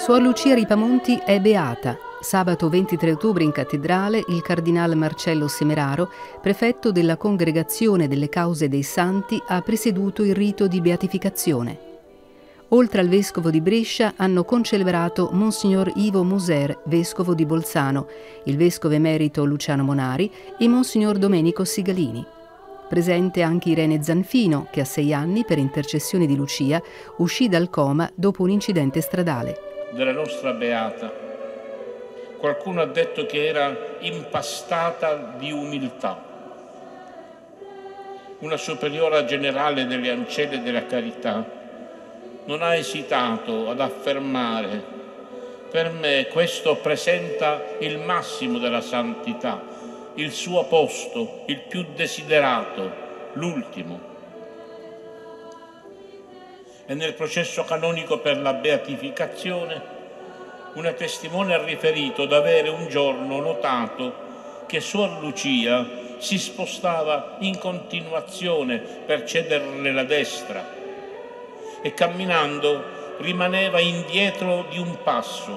Suor Lucia Ripamonti è beata. Sabato 23 ottobre in cattedrale il cardinale Marcello Semeraro, prefetto della Congregazione delle Cause dei Santi, ha presieduto il rito di beatificazione. Oltre al vescovo di Brescia hanno concelebrato Monsignor Ivo Moser, vescovo di Bolzano, il vescovo emerito Luciano Monari e Monsignor Domenico Sigalini. Presente anche Irene Zanfino, che a 6 anni, per intercessione di Lucia, uscì dal coma dopo un incidente stradale. Della nostra beata, qualcuno ha detto che era impastata di umiltà. Una superiora generale delle Ancelle della Carità non ha esitato ad affermare: per me questo presenta il massimo della santità, il suo posto, il più desiderato, l'ultimo. E nel processo canonico per la beatificazione, una testimone ha riferito d'avere un giorno notato che Suor Lucia si spostava in continuazione per cederle la destra e camminando rimaneva indietro di un passo.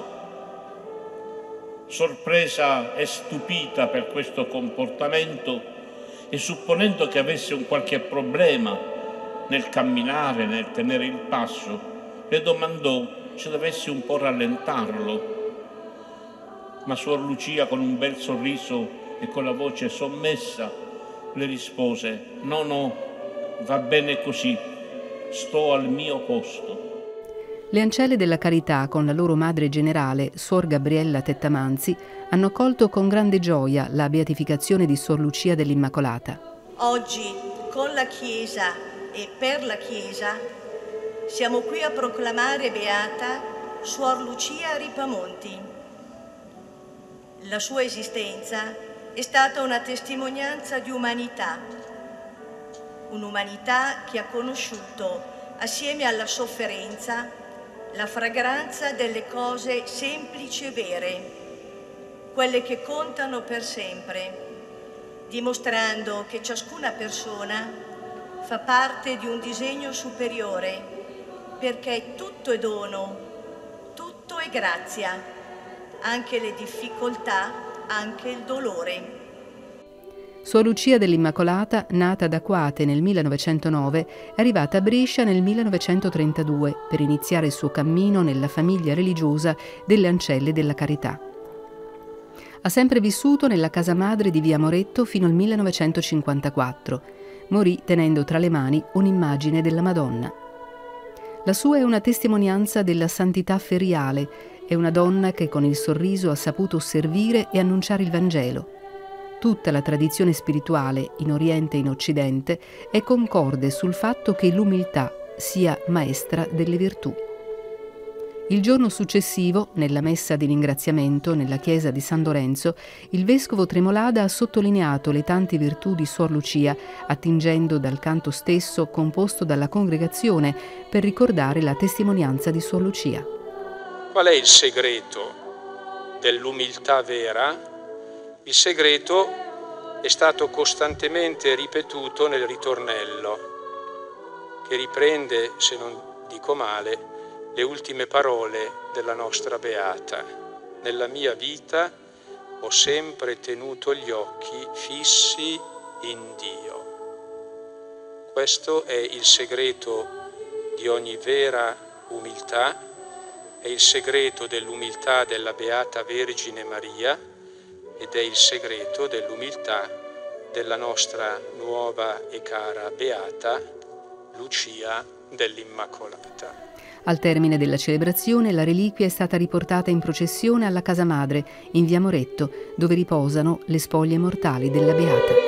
Sorpresa e stupita per questo comportamento e supponendo che avesse un qualche problema nel camminare, nel tenere il passo, le domandò se dovesse un po' rallentarlo. Ma Suor Lucia, con un bel sorriso e con la voce sommessa, le rispose: no, va bene così, sto al mio posto. Le Ancelle della Carità, con la loro madre generale, Suor Gabriella Tettamanzi, hanno accolto con grande gioia la beatificazione di Suor Lucia dell'Immacolata. Oggi, con la Chiesa e per la Chiesa, siamo qui a proclamare beata Suor Lucia Ripamonti. La sua esistenza è stata una testimonianza di umanità, un'umanità che ha conosciuto, assieme alla sofferenza, la fragranza delle cose semplici e vere, quelle che contano per sempre, dimostrando che ciascuna persona fa parte di un disegno superiore, perché tutto è dono, tutto è grazia, anche le difficoltà, anche il dolore. Suor Lucia dell'Immacolata, nata ad Aquate nel 1909, è arrivata a Brescia nel 1932 per iniziare il suo cammino nella famiglia religiosa delle Ancelle della Carità. Ha sempre vissuto nella casa madre di via Moretto fino al 1954. Morì tenendo tra le mani un'immagine della Madonna. La sua è una testimonianza della santità feriale, è una donna che con il sorriso ha saputo servire e annunciare il Vangelo. Tutta la tradizione spirituale, in Oriente e in Occidente, è concorde sul fatto che l'umiltà sia maestra delle virtù. Il giorno successivo, nella messa di ringraziamento nella chiesa di San Lorenzo, il vescovo Tremolada ha sottolineato le tante virtù di Suor Lucia, attingendo dal canto stesso composto dalla congregazione per ricordare la testimonianza di Suor Lucia. Qual è il segreto dell'umiltà vera? Il segreto è stato costantemente ripetuto nel ritornello, che riprende, se non dico male, le ultime parole della nostra beata. Nella mia vita ho sempre tenuto gli occhi fissi in Dio. Questo è il segreto di ogni vera umiltà, è il segreto dell'umiltà della Beata Vergine Maria ed è il segreto dell'umiltà della nostra nuova e cara Beata Lucia dell'Immacolata. Al termine della celebrazione la reliquia è stata riportata in processione alla casa madre, in via Moretto, dove riposano le spoglie mortali della Beata.